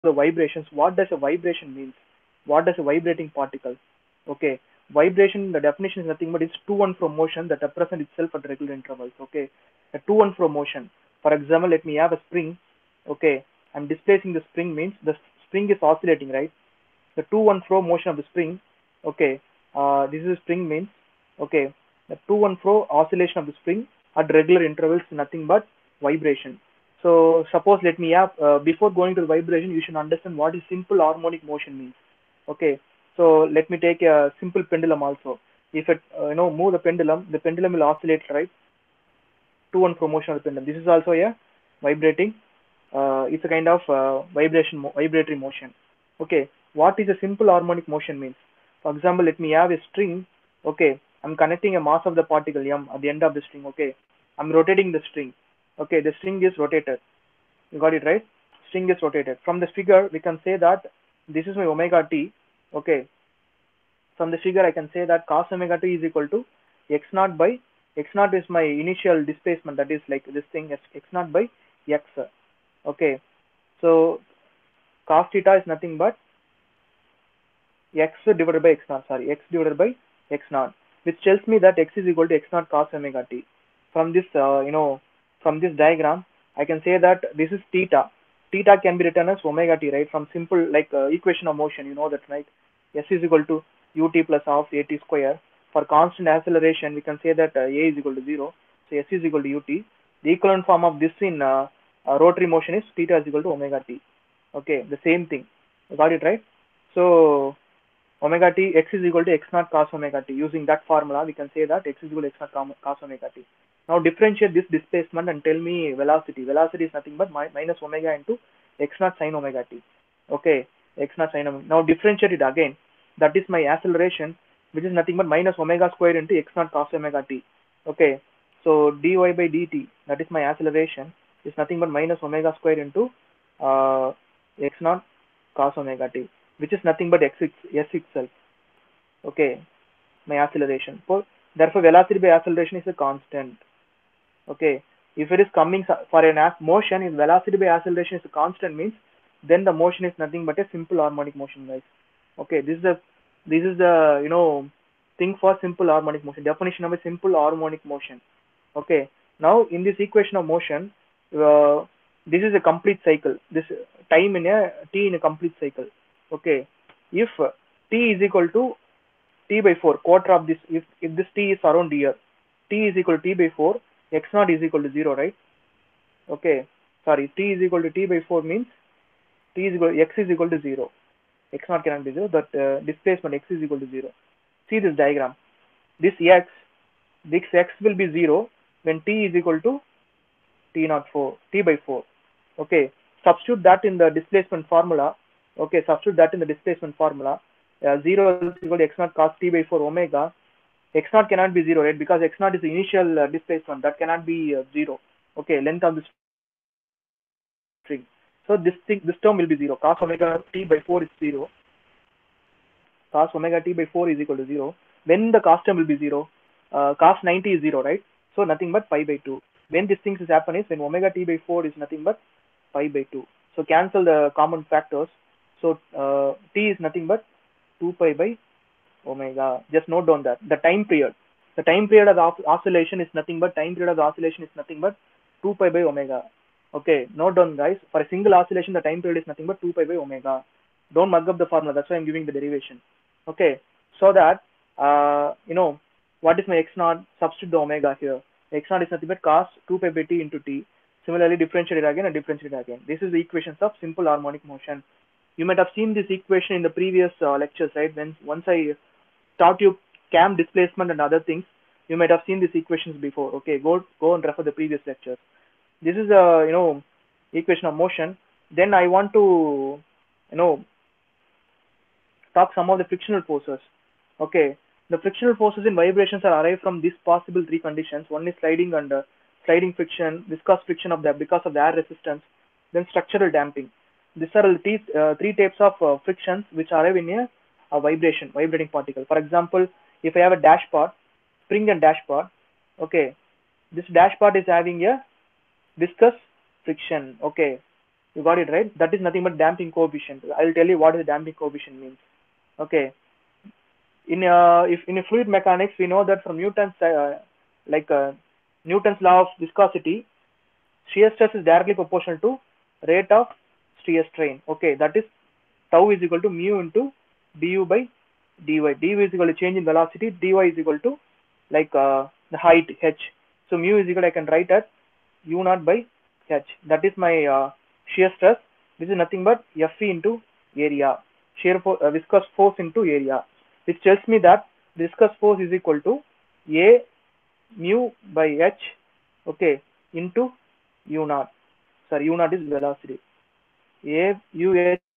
the vibrations. What does a vibration means? What does a vibrating particle? Okay, vibration, the definition is nothing but it's to and fro motion that represent itself at regular intervals. Okay, a to and fro motion. For example, let me have a spring. Okay, I'm displacing the spring means the spring is oscillating, right? The to and fro motion of the spring. Okay, this is spring means, okay, the to and fro oscillation of the spring at regular intervals is nothing but vibration. So suppose let me have, before going to the vibration, you should understand what is simple harmonic motion means. Okay, so let me take a simple pendulum also. If it move the pendulum will oscillate, right? To and fro motion of the pendulum. This is also a vibrating. It's a kind of vibratory motion. Okay, what is a simple harmonic motion means? For example, let me have a string. Okay, I'm connecting a mass of the particle m at the end of the string. Okay, I'm rotating the string. Okay, the string is rotated. You got it right? String is rotated. From this figure, we can say that this is my omega t. Okay, from the figure, I can say that cos omega t is equal to x naught by x naught is my initial displacement. That is like this thing x naught by x. Okay, so cos theta is nothing but x divided by x naught. Sorry, x divided by x naught, which tells me that x is equal to x naught cos omega t. From this, from this diagram, I can say that this is theta. Theta can be written as omega t, right? From simple like equation of motion, you know that, right? S is equal to ut plus half at square. For constant acceleration, we can say that a is equal to 0. So s is equal to ut. The equivalent form of this in rotary motion is theta is equal to omega t. Okay, the same thing. You got it right? So omega t, x is equal to x naught cos omega t. Using that formula, we can say that x is equal to x naught cos omega t. Now differentiate this displacement and tell me velocity. Velocity is nothing but minus omega into x naught sin omega t. Okay, x naught sin omega. Now differentiate it again. That is my acceleration, which is nothing but minus omega square into x naught cos omega t. Okay, so dy by dt, that is my acceleration, is nothing but minus omega square into x naught cos omega t, which is nothing but s itself. Okay, my acceleration. So therefore, velocity by acceleration is a constant. Okay, if it is coming for an motion, if velocity by acceleration is a constant means, then the motion is nothing but a simple harmonic motion, guys. Okay, this is the thing for simple harmonic motion. Definition of a simple harmonic motion. Okay, now in this equation of motion, this is a complete cycle. This time in a t in a complete cycle. Okay, if t is equal to t by 4, quarter of this, if this t is around here, t is equal to t by 4, x naught is equal to 0, right? Okay, sorry, t is equal to t by 4 means t is equal, x is equal to 0. X naught cannot be 0, that displacement x is equal to 0. See this diagram. This x will be 0 when t is equal to t naught 4, t by 4. Okay, substitute that in the displacement formula. Okay, substitute that in the displacement formula. 0 is equal to x naught cos t by 4 omega. X naught cannot be 0, right? Because x naught is the initial displacement, that cannot be 0. Okay, length of the string. So this term will be 0. Cos omega t by 4 is 0. Cos omega t by 4 is equal to 0. When the cos term will be 0, cos 90 is 0, right? So nothing but pi by 2. When this thing is happen is when omega t by 4 is nothing but pi by 2. So cancel the common factors. So t is nothing but 2 pi by omega. Just note down that the time period of the oscillation is nothing but 2 pi by omega. Okay, note down, guys. For a single oscillation, the time period is nothing but 2 pi by omega. Don't mug up the formula. That's why I'm giving the derivation. Okay, so that what is my x naught? Substitute the omega here. X naught is nothing but cos 2 pi by t into t. Similarly, differentiate it again and differentiate it again. This is the equations of simple harmonic motion. You might have seen this equation in the previous lectures, right? Once I taught you cam displacement and other things, you might have seen these equations before. Okay, go and refer the previous lectures. This is a equation of motion. Then I want to talk some of the frictional forces. Okay, the frictional forces in vibrations are arrived from these possible three conditions. One is sliding and sliding friction, viscous friction because of the air resistance, then structural damping. These are the three types of frictions which arrive in a vibrating particle. For example, if I have a dashpot, spring and dashpot, okay, this dashpot is having a viscous friction. Okay, You got it right? That is nothing but damping coefficient. I'll tell you what is damping coefficient means. Okay. If in a fluid mechanics, we know that from like Newton's law of viscosity, shear stress is directly proportional to rate of shear strain. Okay, that is tau is equal to mu into du by dy. Du is equal to change in velocity. Dy is equal to like the height h. So mu is equal to, I can write as u naught by h. That is my shear stress. This is nothing but Fe into area. Viscous force into area, which tells me that viscous force is equal to A mu by h, okay, into u naught. Sorry, u naught is velocity. A mu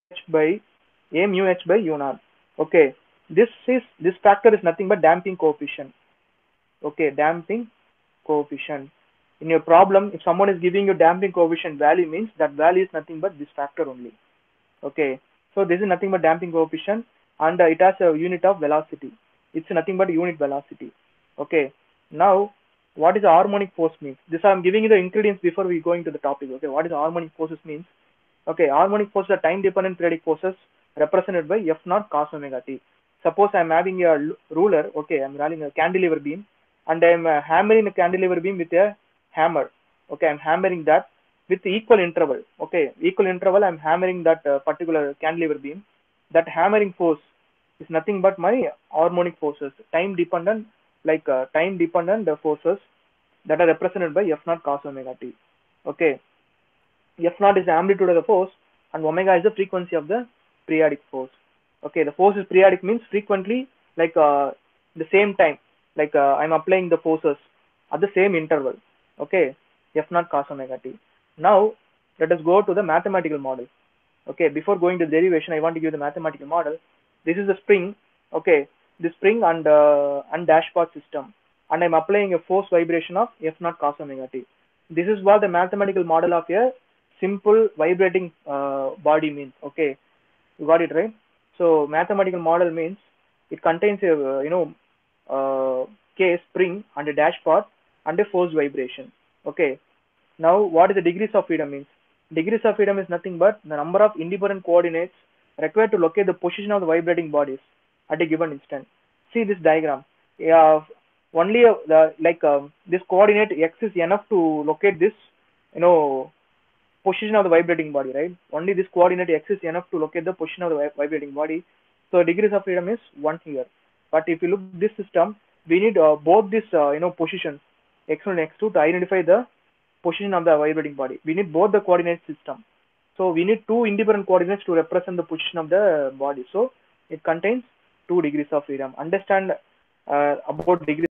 h by u naught. Okay, this factor is nothing but damping coefficient. Okay, damping coefficient. In your problem, if someone is giving you damping coefficient value, means that value is nothing but this factor only. Okay, so this is nothing but damping coefficient, and it has a unit of velocity. It's nothing but unit velocity. Okay, now what is the harmonic force means? This I am giving you the ingredients before we go into the topic. Okay, what is harmonic forces means? Okay, harmonic forces are time dependent periodic forces represented by F naught cos omega t. Suppose I am having a ruler. Okay, I am having a cantilever beam, and I am hammering a cantilever beam with a hammer. Okay, I am hammering that with equal interval. Okay, equal interval, I am hammering that particular cantilever beam. That hammering force is nothing but my harmonic forces, time dependent, like time dependent forces that are represented by F naught cos omega t. Okay, F naught is the amplitude of the force, and omega is the frequency of the periodic force. Okay, the force is periodic means frequently, like the same time, like I'm applying the forces at the same interval. Okay, F naught cos omega t. Now let us go to the mathematical model. Okay, before going to the derivation, I want to give the mathematical model. This is the spring. Okay, the spring and dashpot system, and I'm applying a force vibration of F naught cos omega t. This is what the mathematical model of a simple vibrating body means. Okay, you got it right? So mathematical model means it contains a K spring and a dashpot and a force vibration. Okay, now what is the degrees of freedom means? Degrees of freedom is nothing but the number of independent coordinates required to locate the position of the vibrating bodies at a given instant. See this diagram. Only this coordinate x is enough to locate this position of the vibrating body, right? Only this coordinate x is enough to locate the position of the vibrating body. So degrees of freedom is 1 here. But if you look at this system, we need both these positions x1 and x2 to identify the position of the vibrating body. We need both the coordinate system. So we need two independent coordinates to represent the position of the body. So it contains 2 degrees of freedom. Understand about degrees